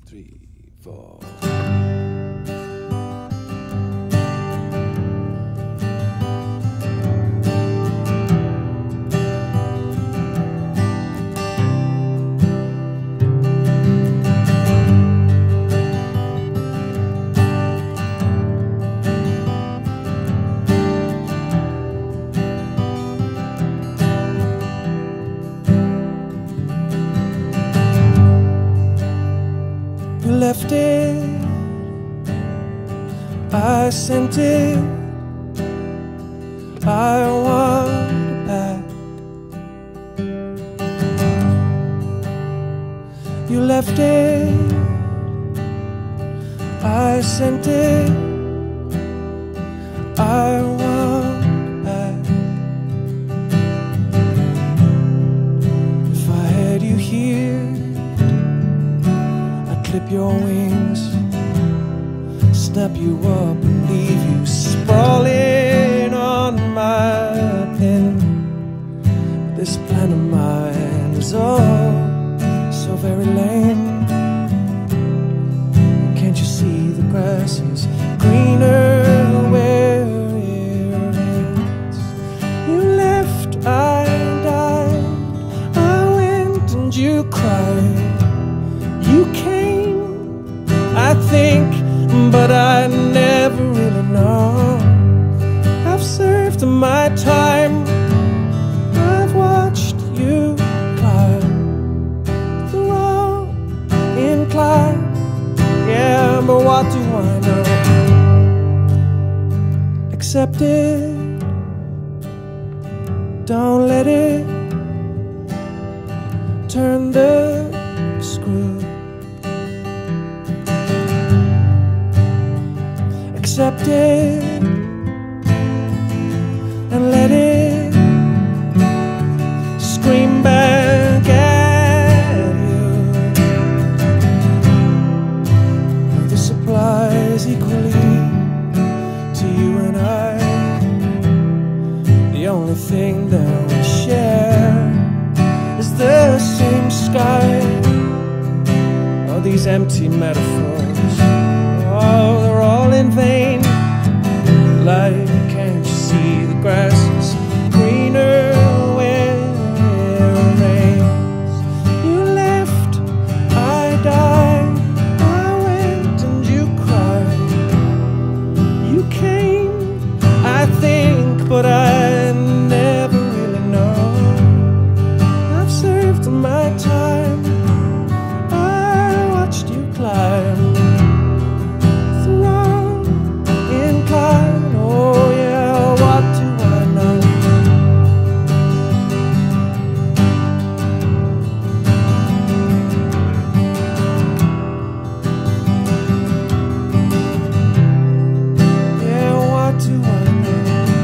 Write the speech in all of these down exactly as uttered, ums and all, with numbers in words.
three, four. You left it, I sent it, I want it back. You left it, I sent it, I want it back. If I had you here, clip your wings, snap you up and leave you sprawling on my pen. This plan of mine is oh so very lame. Can't you see the grass is greener where it ends? You left, I died, I went and you cried. You came, I think, but I never really know. I've served my time, I've watched you climb the wrong incline. Yeah, but what do I know? Accept it, don't let it turn the screw. Accept it and let it scream back at you. This applies equally to you and I. The only thing that we share is the same sky. All these empty metaphors, oh, they're all in vain. Like, can't you see the grass is greener where it rains? You left, I died, I went and you cried. You came, I think, but I never really know. I've served my time, I watched you climb the wrong incline. Oh yeah, what do I know? Yeah, what do I know?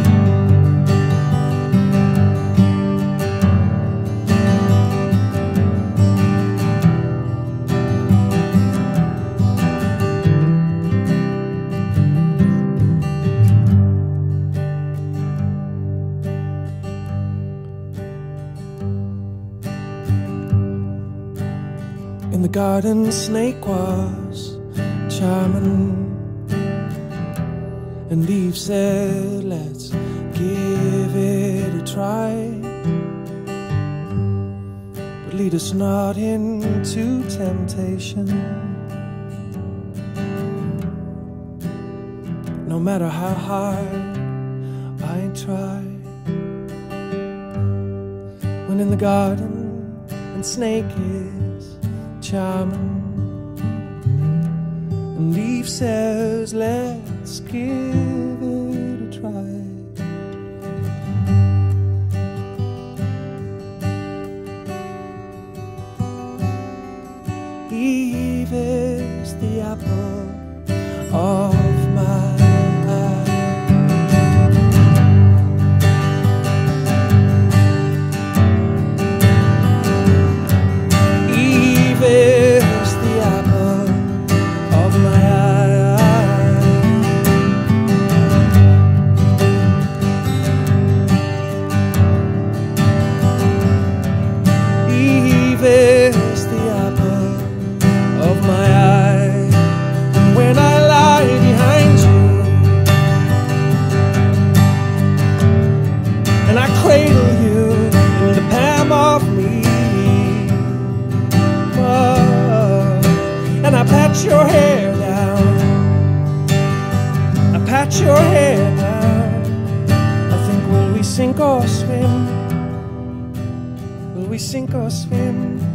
In the garden, snake was charmin, and Eve said, let's give it a try, but lead us not into temptation. No matter how hard I try. When in the garden, and snake is charmin, and Eve says, let's give it a try. Eve is the apple of my is the apple of my eye. got your head down. I think, will we sink or swim? Will we sink or swim?